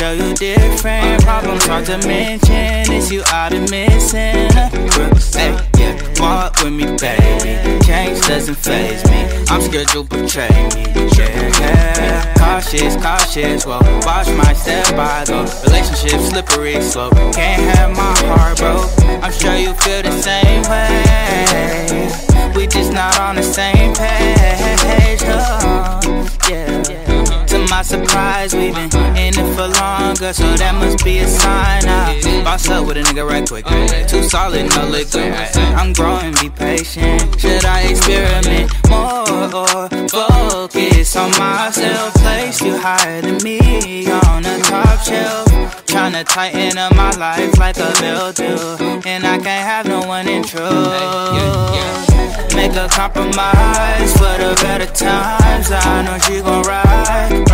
show you different. Problems hard to mention, it's you out of missing. Hey, yeah, walk with me, baby. Change doesn't faze me. I'm scared you'll betray me. Yeah, cautious, cautious. Whoa, watch my step I go. Relationship slippery slope. Can't have my heart broke. I'm sure you feel the same way. We just not on the same page. Oh, yeah. To my surprise, we've been in it for longer, so that must be a sign. I boss up with a nigga right quick. Too solid, no liquor. I'm growing, be patient. Should I experiment more or focus on myself? Place you higher than me on the top shelf. Tryna tighten up my life like a belt do, and I can't have no one in truth. Make a compromise for the better times. I know she gon' ride.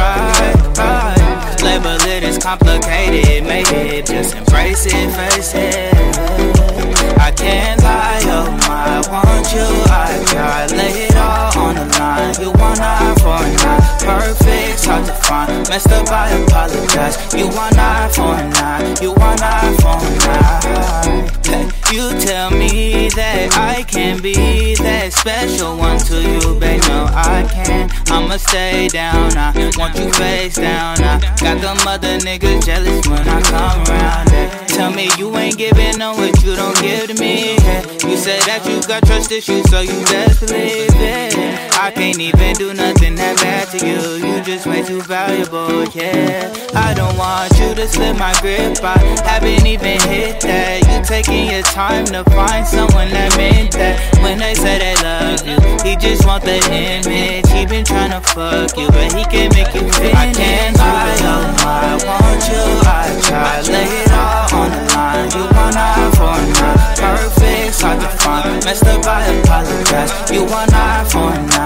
Label it as complicated, make it, just embrace it, face it. I can't lie, oh my, I want you. I try, lay it all on the line. You want eye for an eye, perfect's hard to find. Messed up, I apologize. You want eye for an eye, you want eye for an eye. You tell me that I can be that special one to you, babe. No, I can't. I'ma stay down. I want you face down. I got them other niggas jealous when I come around. Tell me you ain't giving on what you don't give to me. You say that you got trust issues, so you best believe it. I can't even do nothing that bad to you. You just way too valuable, yeah. I don't want you to slip my grip. I haven't even hit that. You taking your time to find someone that meant that. When they say they love you, he just want the image. He been tryna fuck you, but he can't make you finish. I can't lie, oh my, I want you. I try, lay it all on the line. You want eye for an eye, perfect's hard to find. Messed up, I apologize. You want eye for an eye,